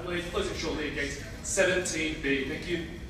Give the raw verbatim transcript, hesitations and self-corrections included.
Adelaide, closing shortly at gate seventeen B. Thank you.